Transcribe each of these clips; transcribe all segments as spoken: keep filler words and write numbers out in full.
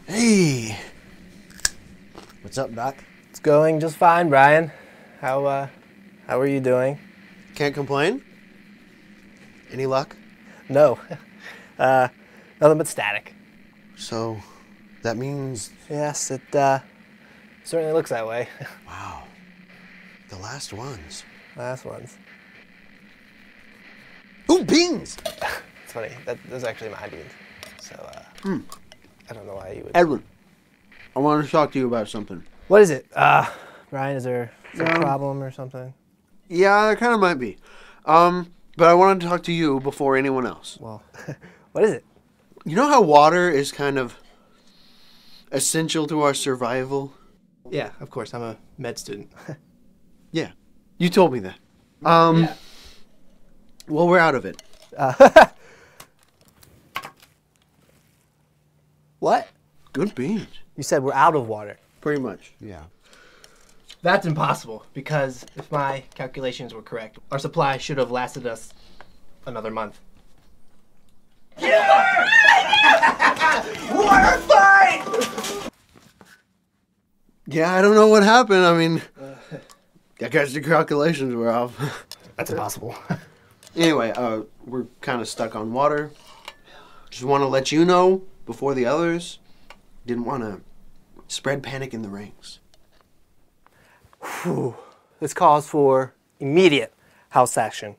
Hey. What's up, Doc? It's going just fine, Brian. How, uh, how are you doing? Can't complain? Any luck? No. uh, nothing but static. So, that means... Yes, it, uh, certainly looks that way. Wow. The last ones. Last ones. Ooh, beans! It's funny. That, those are actually my beans. So, uh, mm. I don't know why you would... Edwin, I want to talk to you about something. What is it? Uh, Brian, is there some um, problem or something? Yeah, there kind of might be. Um, but I wanted to talk to you before anyone else. Well, what is it? You know how water is kind of essential to our survival? Yeah, of course. I'm a med student. Yeah, you told me that. Um, yeah. Well, we're out of it. Uh, what? Good beans. You said we're out of water. Pretty much, yeah. That's impossible, because if my calculations were correct, our supply should have lasted us another month. Water fight! Yeah, I don't know what happened. I mean, I guess the calculations were off. That's impossible. Anyway, uh, we're kind of stuck on water. Just want to let you know before the others. Didn't want to spread panic in the ranks. Whew. This calls for immediate house action.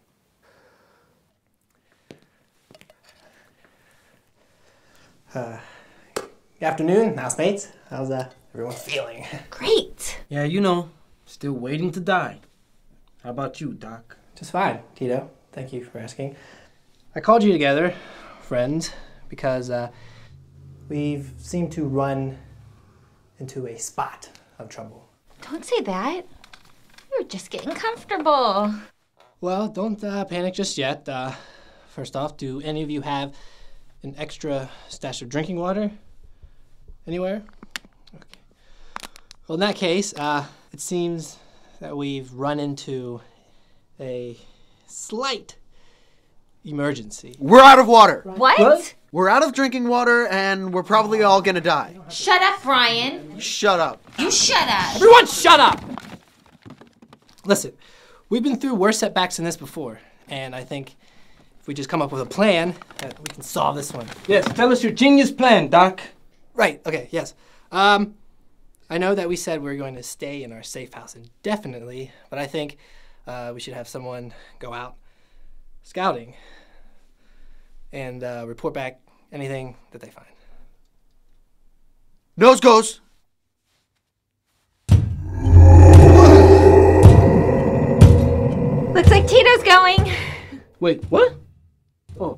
Uh, good afternoon, housemates. How's uh, everyone feeling? Great. Yeah, you know, still waiting to die. How about you, Doc? Just fine, Tito. Thank you for asking. I called you together, friends, because uh, we've seemed to run into a spot of trouble. Don't say that. We were just getting comfortable. Well, don't uh, panic just yet. Uh, first off, do any of you have an extra stash of drinking water anywhere? Okay. Well, in that case, uh, it seems that we've run into a slight emergency. We're out of water. What? What? We're out of drinking water, and we're probably all gonna die. Shut up, Brian. Shut up. You shut up. Everyone shut up! Listen, we've been through worse setbacks than this before, and I think if we just come up with a plan, that we can solve this one. Yes, tell us your genius plan, Doc. Right, okay, yes. Um, I know that we said we were going to stay in our safe house indefinitely, but I think uh, we should have someone go out scouting and uh, report back anything that they find. Nose goes. Looks like Tito's going. Wait, what? Oh.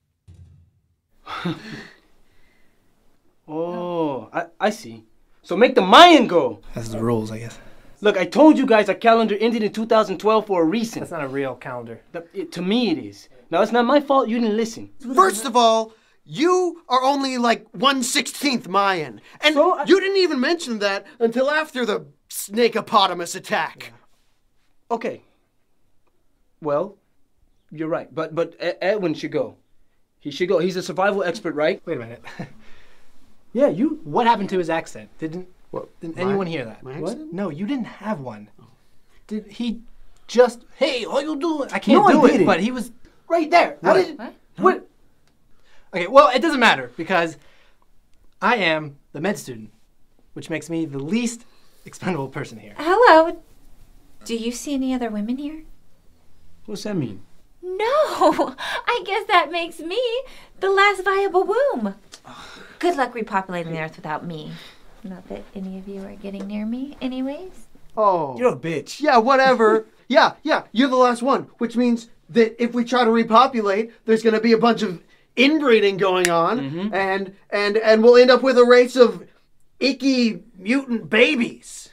Oh, I, I see. So make the Mayan go. That's the rules, I guess. Look, I told you guys our calendar ended in two thousand twelve for a reason. That's not a real calendar. The- it- to me it is. Now, it's not my fault you didn't listen. First of all, you are only like one sixteenth Mayan. And So I- you didn't even mention that until after the snakeopotamus attack. Okay. Well, you're right. But but E- Edwin should go. He should go. He's a survival expert, right? Wait a minute. Yeah, you. What happened to his accent? Didn't What, didn't my- anyone hear that? my What? accent? No, you didn't have one. Did he just, hey, how you doing? I can't No, I do it, didn't. but he was right there. How What? did- What? What? Okay, well, it doesn't matter because I am the med student, which makes me the least expendable person here. Hello. Do you see any other women here? What's that mean? No. I guess that makes me the last viable womb. Good luck repopulating the earth without me. Not that any of you are getting near me anyways. Oh. You're a bitch. Yeah, whatever. yeah, yeah, you're the last one, which means that if we try to repopulate, there's going to be a bunch of inbreeding going on, Mhm. and and and we'll end up with a race of icky mutant babies.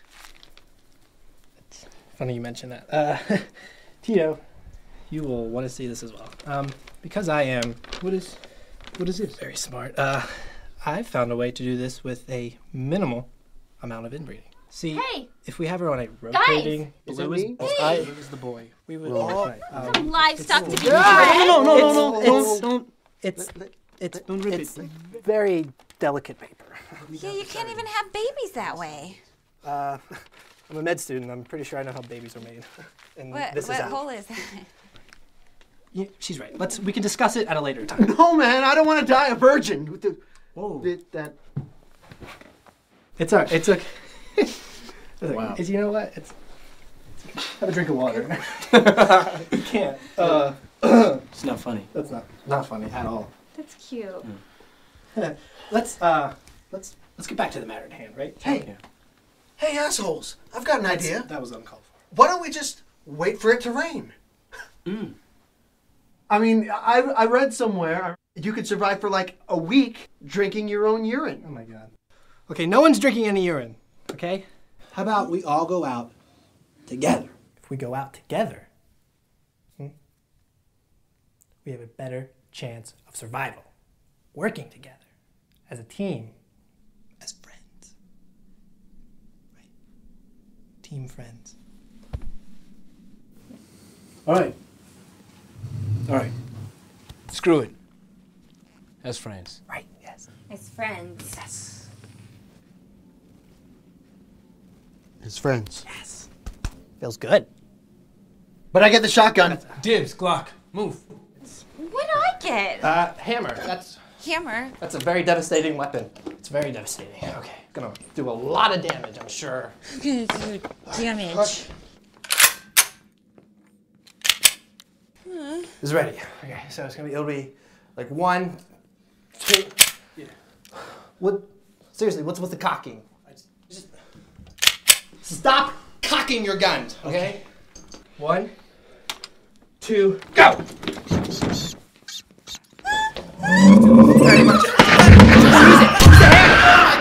Funny you mention that. Uh, Tito, you will want to see this as well. Um, because I am What is, what is this? very smart, uh, I found a way to do this with a minimal amount of inbreeding. See, Hey. if we have her on a rotating Is it blue is, me? I, it was the boy. We would all right. Um, Livestock to be No, bred. no, no, no, no, It's- no, don't, don't, it's it's don't rip it's it. very delicate paper. Yeah, you can't even have babies that way. Uh, I'm a med student. I'm pretty sure I know how babies are made. And What, this what is how- hole is that? Yeah, she's right. Let's. We can discuss it at a later time. No, man, I don't want to die a virgin. With the, Whoa. the, that. It's all right. It's okay. It's okay. Wow. It's, you know what? It's, it's have a drink of water. You can't. Uh, It's not funny. that's not not funny at all. That's cute. Let's uh, let's let's get back to the matter at hand, right? Hey, Yeah. hey, assholes! I've got an idea. That was uncalled for. Why don't we just wait for it to rain? Mm. I mean, I, I read somewhere you could survive for like a week drinking your own urine. Oh my god. Okay, no one's drinking any urine. Okay. How about we all go out together? If we go out together, hmm, we have a better chance of survival. Working together as a team, as friends. Right? Team friends. All right. All right. Screw it. As friends. Right, yes. As friends. Yes. His friends. Yes. Feels good. But I get the shotgun. Dibs, Glock, move. What do I get? Uh, hammer. That's Hammer. that's a very devastating weapon. It's very devastating. Okay. Gonna do a lot of damage, I'm sure. Damage. This is ready. Okay, so it's gonna be, it'll be like one, two. Yeah. What? Seriously, what's with the cocking? I just, just stop cocking your guns, okay? One, two, go! Very much. Use it. Use the hand.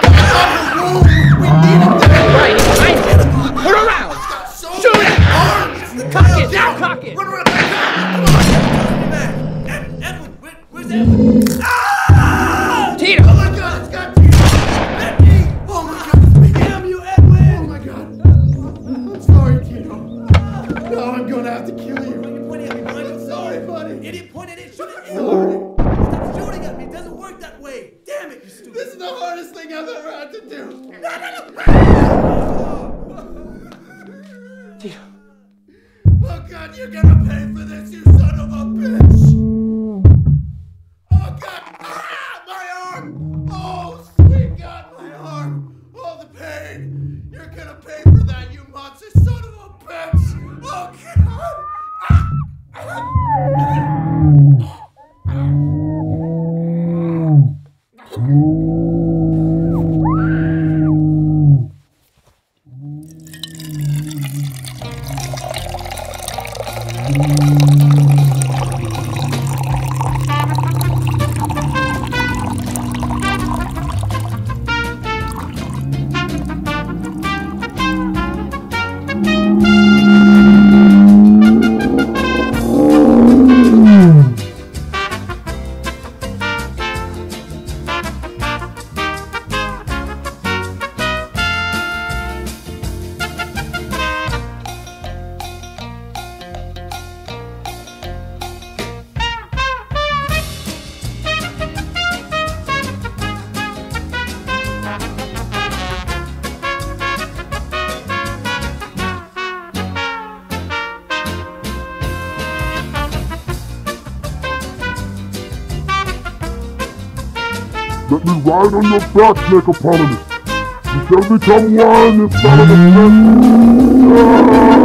Right behind it. Put her around. Shoot it. Cock it. Now cock it. Run around back! Edwin, Edwin, where, where's Edwin? Ah! Tito. Oh my god, it's got Tito! Edwin! Oh my god, damn you, Edwin! Oh my god. I'm sorry, Tito. No, I'm gonna have to kill you. Why are you pointing at me, buddy? I'm sorry, buddy. Idiot, point at it, shoot it. Stop shooting at me, it doesn't work that way. Damn it, you stupid. This is the hardest thing I've ever had to do. No, no, no. Tito. Oh god, you're gonna pay for this, you son of a bitch! Oh god! Ah! My arm! Oh, sweet god, my arm! Oh, the pain! You're gonna pay for that, you monster son of a bitch! Oh god! Ah! Let me ride on your back, Nicopotamus. You shall become one, if son of a bitch.